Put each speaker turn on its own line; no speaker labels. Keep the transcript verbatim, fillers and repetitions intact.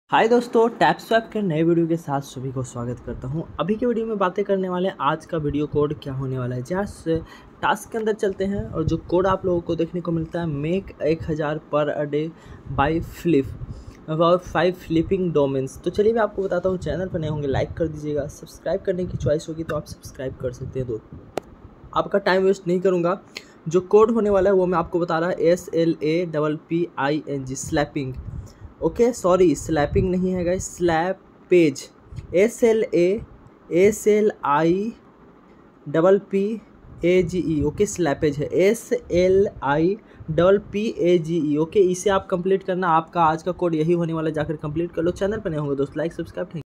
हाय दोस्तों, tap swap के नए वीडियो के साथ सभी को स्वागत करता हूं। अभी के वीडियो में बातें करने वाले हैं आज का वीडियो कोड क्या होने वाला है। जहाँ टास्क के अंदर चलते हैं और जो कोड आप लोगों को देखने को मिलता है, मेक एक हज़ार per a day by flip और फाइव फ्लिपिंग डोमेन्स। तो चलिए मैं आपको बताता हूँ। चैनल पर नए होंगे लाइक कर दीजिएगा, सब्सक्राइब करने की चॉइस होगी तो आप सब्सक्राइब कर सकते हैं। दोस्तों आपका टाइम वेस्ट नहीं करूँगा। जो कोड होने वाला है वो मैं आपको बता रहा है, S L A double P I N G slapping. Okay sorry, slapping नहीं है guys, slippage. S L A S L I double P A G E. Okay slippage है, S L I double P A G E. Okay इसे आप complete करना। आपका आज का code यही होने वाला है, जाकर कंप्लीट कर लो। चैनल पर नहीं होंगे दोस्त, लाइक सब्सक्राइब।